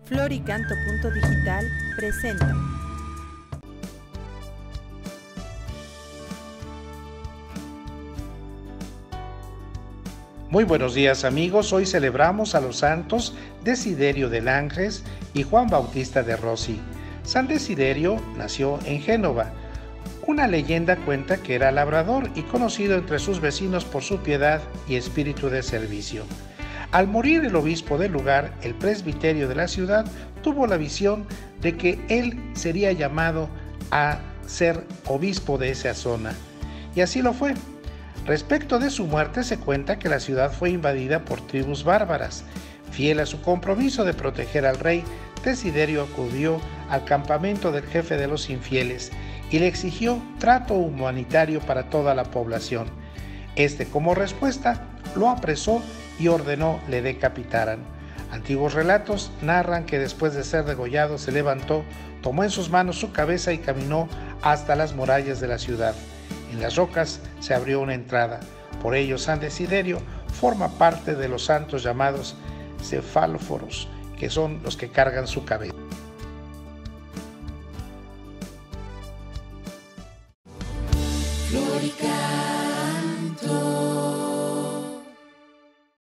Floricanto.digital presenta. Muy buenos días amigos, hoy celebramos a los santos Desiderio de Langres y Juan Bautista de Rossi. San Desiderio nació en Génova. Una leyenda cuenta que era labrador y conocido entre sus vecinos por su piedad y espíritu de servicio. Al morir el obispo del lugar, el presbiterio de la ciudad tuvo la visión de que él sería llamado a ser obispo de esa zona. Y así lo fue. Respecto de su muerte, se cuenta que la ciudad fue invadida por tribus bárbaras. Fiel a su compromiso de proteger al rey, Desiderio acudió al campamento del jefe de los infieles y le exigió trato humanitario para toda la población. Este, como respuesta, lo apresó y ordenó le decapitaran. Antiguos relatos narran que después de ser degollado se levantó, tomó en sus manos su cabeza y caminó hasta las murallas de la ciudad. En las rocas se abrió una entrada. Por ello, San Desiderio forma parte de los santos llamados cefalóforos, que son los que cargan su cabeza. Floricanto.